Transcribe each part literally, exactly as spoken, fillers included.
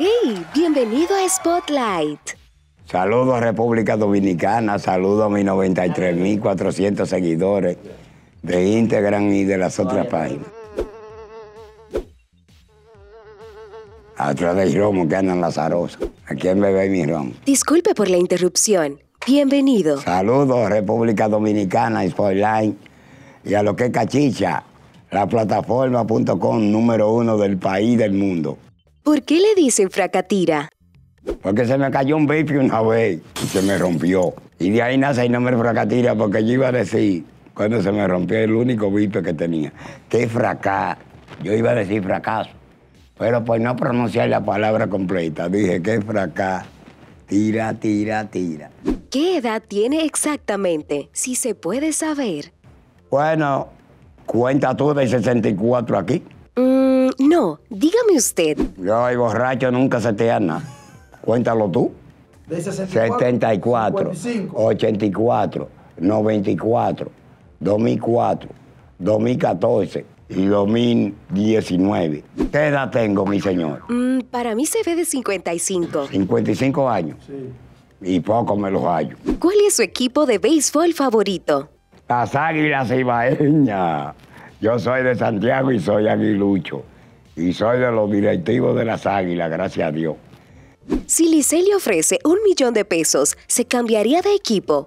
¡Hey! Bienvenido a Spotlight. Saludos a República Dominicana, saludos a mis noventa y tres mil cuatrocientos seguidores de Instagram y de las otras páginas. Atrás del romo que andan las zarosas. ¿A quién bebe mi romo? Disculpe por la interrupción. Bienvenido. Saludos a República Dominicana, Spotlight y a lo que es Cachicha, la plataforma punto com número uno del país del mundo. ¿Por qué le dicen fracatira? Porque se me cayó un vape una vez y se me rompió. Y de ahí nace el nombre fracatira, porque yo iba a decir, cuando se me rompió el único vape que tenía, que fracá. Yo iba a decir fracaso. Pero por no pronunciar la palabra completa, dije que fracá. Tira, tira, tira. ¿Qué edad tiene exactamente? Si se puede saber. Bueno, cuenta tú de sesenta y cuatro aquí. Mm, no, dígame usted. Yo, el borracho, nunca se te nada. Cuéntalo tú. De sesenta y cuatro, setenta y cuatro, cincuenta y cinco. ochenta y cuatro, noventa y cuatro, dos mil cuatro, dos mil catorce y dos mil diecinueve. ¿Qué edad tengo, mi señor? Mm, para mí se ve de cincuenta y cinco. cincuenta y cinco años. Sí. Y poco me los hallo. ¿Cuál es su equipo de béisbol favorito? Las Águilas Ibaeñas. Yo soy de Santiago y soy aguilucho. Y soy de los directivos de las Águilas, gracias a Dios. Si Licey le ofrece un millón de pesos, ¿se cambiaría de equipo?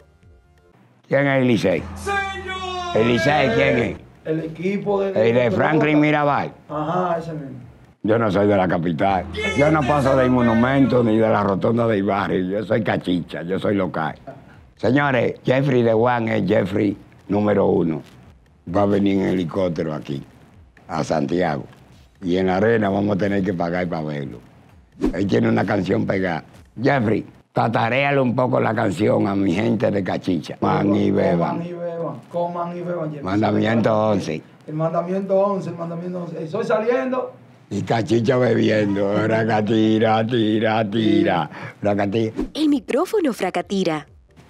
¿Quién es el Licey? ¡Señor! ¿El Licey quién es? El equipo de... El de Franklin Mirabal. Ajá, ese mismo. Yo no soy de la capital. Yo no paso del monumento ni de la rotonda del barrio. Yo soy cachicha, yo soy local. Señores, Jeffrey de Juan es Jeffrey número uno. Va a venir en helicóptero aquí, a Santiago. Y en la arena vamos a tener que pagar para verlo. Él tiene una canción pegada. Jeffrey, tataréale un poco la canción a mi gente de Cachicha. Coman y beban. Coman y beban. Coman y beban. Jeffrey. Mandamiento once. El mandamiento once, el mandamiento once. Estoy saliendo. Y Cachicha bebiendo. Fracatira, tira, tira. Fracatira. El micrófono fracatira.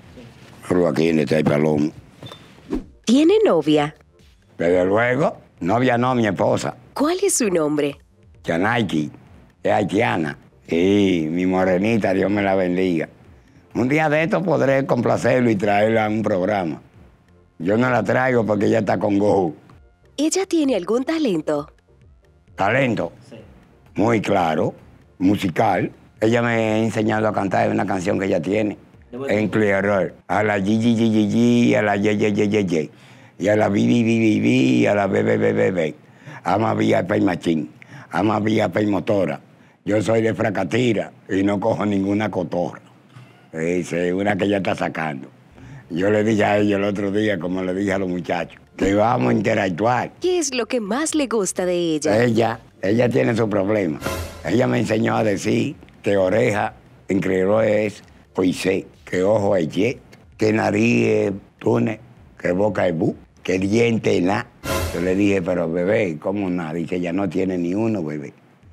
Pero aquí en este palón. ¿Tiene novia? Desde luego, novia no, mi esposa. ¿Cuál es su nombre? Yanaiki, es haitiana. Y mi morenita, Dios me la bendiga. Un día de esto podré complacerlo y traerla a un programa. Yo no la traigo porque ella está con Go. ¿Ella tiene algún talento? Talento. Sí. Muy claro, musical. Ella me ha enseñado a cantar una canción que ella tiene. En Clear. A la G G G G G, a la Ye Ye Ye Ye Ye. Y a la B B B B B, a la B B B B B. Ama vía Pay Machín, ama vía Pay Motora. Yo soy de Fracatira y no cojo ninguna cotorra. Es una que ella está sacando. Yo le dije a ella el otro día, como le dije a los muchachos, que vamos a interactuar. ¿Qué es lo que más le gusta de ella? Ella, ella tiene su problema. Ella me enseñó a decir que oreja en criollo es poisé, que ojo es ye, que nariz es tune, que boca es bu, que diente es na. Yo le dije, pero bebé, ¿cómo nada? Dice, ella no tiene ni uno, bebé.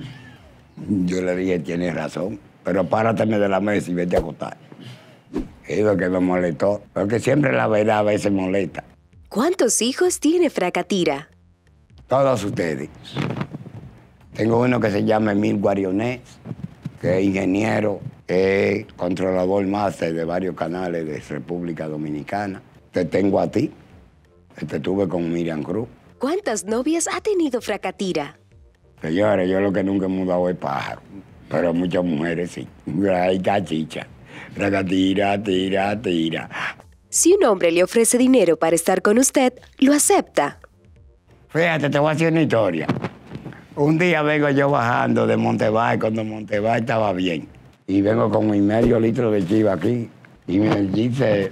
Yo le dije, tienes razón, pero párateme de la mesa y vete a acostar. Es lo que me molestó, porque siempre la verdad a veces molesta. ¿Cuántos hijos tiene fracatira? Todos ustedes. Tengo uno que se llama Emil Guarionés, que es ingeniero, que es controlador máster de varios canales de República Dominicana. Te tengo a ti, que te tuve con Miriam Cruz. ¿Cuántas novias ha tenido fracatira? Señores, yo lo que nunca he mudado es pájaro, pero muchas mujeres sí. Ay, cachicha. Fracatira, tira, tira. Si un hombre le ofrece dinero para estar con usted, ¿lo acepta? Fíjate, te voy a hacer una historia. Un día vengo yo bajando de Montebay, cuando Montebay estaba bien. Y vengo con mi medio litro de chiva aquí. Y me dice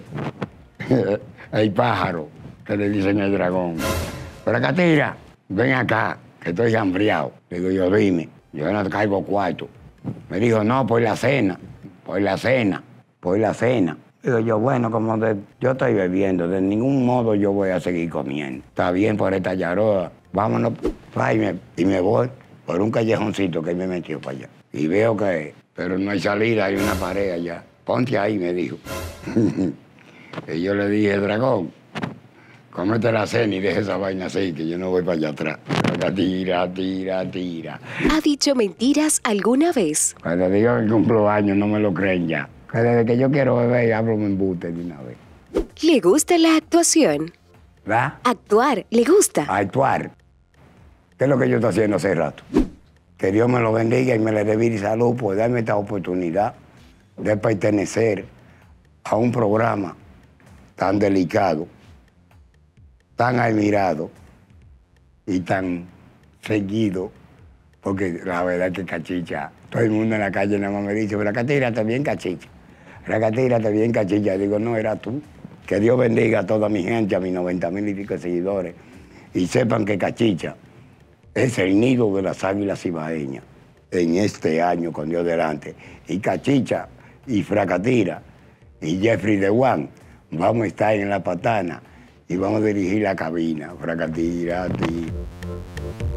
el pájaro, que le dicen el dragón. Fracatira, ven acá, que estoy hambriado. Le digo yo, dime, yo no caigo cuarto. Me dijo, no, por la cena, por la cena, por la cena. Digo yo, bueno, como de, yo estoy bebiendo, de ningún modo yo voy a seguir comiendo. Está bien por esta yaroa, vámonos, pa, y, me, y me voy por un callejoncito que me metió para allá. Y veo que, pero no hay salida, hay una pared allá. Ponte ahí, me dijo. Y yo le dije, dragón, Cómete la cena y deja esa vaina así, que yo no voy para allá atrás. Tira, tira, tira. ¿Ha dicho mentiras alguna vez? Cuando digo que cumplo años, no me lo creen ya. Que desde que yo quiero beber, hablo me embute de una vez. ¿Le gusta la actuación? ¿Verdad? ¿Actuar le gusta? Actuar. ¿Qué es lo que yo estoy haciendo hace rato? Que Dios me lo bendiga y me le dé vida y salud por darme esta oportunidad de pertenecer a un programa tan delicado, tan admirado y tan seguido, porque la verdad es que Cachicha, todo el mundo en la calle nada más me dice, Fracatírate bien, Cachicha, Fracatírate bien, Cachicha. Digo, no, era tú. Que Dios bendiga a toda mi gente, a mis noventa mil y pico de seguidores, y sepan que Cachicha es el nido de las águilas ibaeñas en este año con Dios delante. Y Cachicha y Fracatira y Jeffrey de Juan vamos a estar en La Patana y vamos a dirigir la cabina. Fracatira, tío.